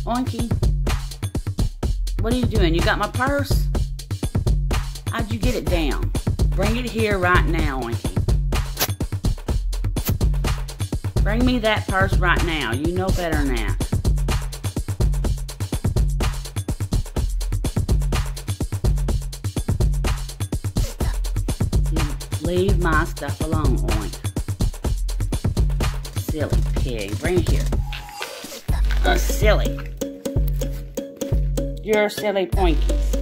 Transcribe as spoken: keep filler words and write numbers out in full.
Oinky, what are you doing? You got my purse? How'd you get it down? Bring it here right now, Oinky. Bring me that purse right now. You know better than that. Leave my stuff alone, Oink. Silly pig. Bring it here. Oh, silly. You're silly Poinkies.